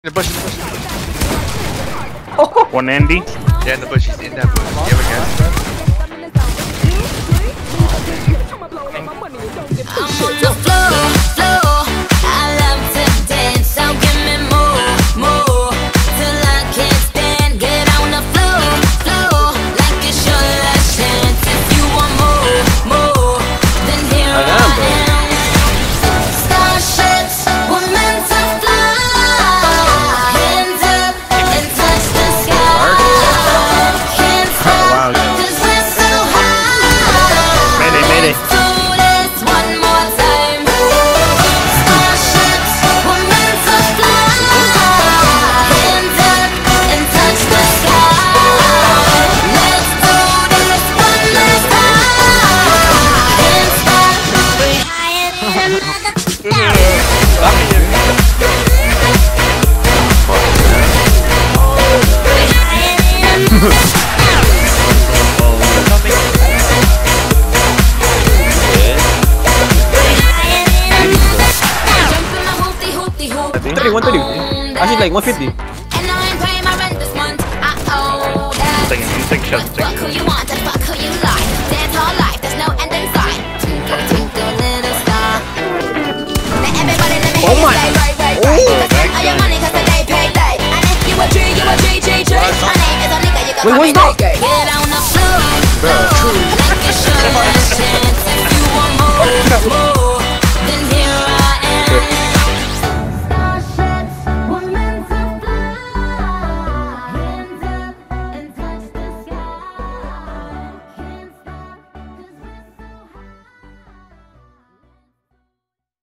In the bush, in the bush. Oh. One Andy. Yeah, in the bush. He's in that bush. You ever catch? I'm on the floor. I love to dance, so give me more, till I can't stand. Get on the floor, like it's your last chance. If you want more, then here I am. Starships were meant to fly. Hands up and touch the sky. Can't stop 'cause we're so high. Mayday. One thirty. Actually, like 150. Take shots. Fuck who you want and fuck who you like. Dance all life, there's no end in sight. Twinkle, little star. Now everybody let me hear you say right. Cause all your money cause the day paid late. And if you a G. My name is a nigga, you can call me Nate.